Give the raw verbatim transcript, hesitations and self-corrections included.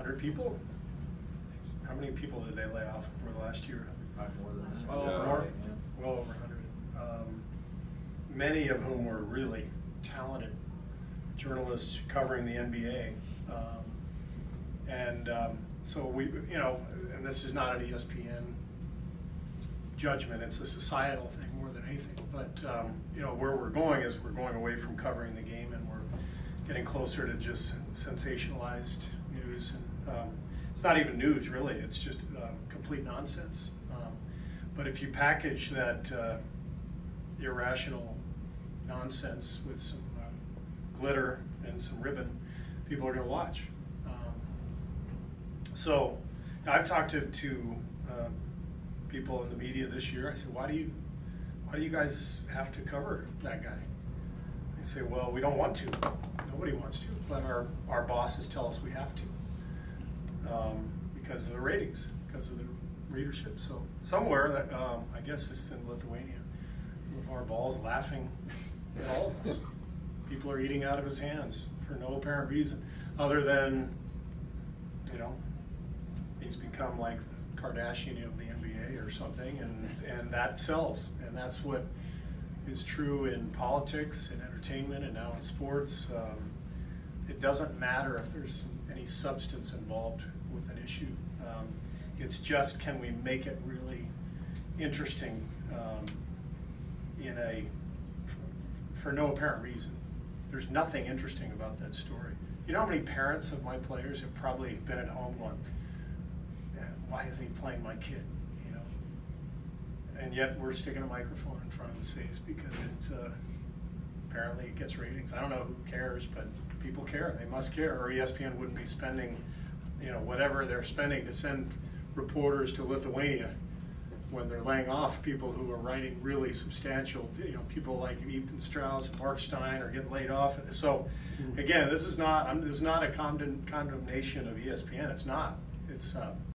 hundred people? How many people did they lay off over the last year? Probably more than that. Well Yeah. over, more? Yeah. Well over a hundred. Um, many of whom were really talented journalists covering the N B A. Um, and um, so we, you know, and this is not an E S P N judgment, it's a societal thing more than anything. But, um, you know, where we're going is we're going away from covering the game and we're getting closer to just sensationalized news. And um, it's not even news, really, it's just um, complete nonsense. Um, but if you package that uh, irrational nonsense with some uh, glitter and some ribbon, people are going to watch. Um, so I've talked to, to uh, people in the media this year. I said, why do you, why do you guys have to cover that guy? They say, well, we don't want to. Nobody wants to, but our, our bosses tell us we have to um, because of the ratings, because of the readership. So somewhere, that, um, I guess it's in Lithuania, LeVar Ball's laughing at all of us. People are eating out of his hands for no apparent reason, other than, you know, he's become like the Kardashian of the N B A or something, and, and that sells. And that's what is true in politics and entertainment and now in sports. Um, it doesn't matter if there's any substance involved with an issue. Um, it's just, can we make it really interesting um, in a, for, for no apparent reason. There's nothing interesting about that story. You know how many parents of my players have probably been at home going, yeah, why isn't he playing my kid? You know, and yet we're sticking a microphone in front of his face because it's uh, apparently it gets ratings. I don't know who cares, but people care. They must care, or E S P N wouldn't be spending, you know, whatever they're spending to send reporters to Lithuania when they're laying off people who are writing really substantial, you know, people like Ethan Strauss and Mark Stein are getting laid off. So again, this is not, I'm, this is not a condemn, condemnation of E S P N. It's not. It's uh,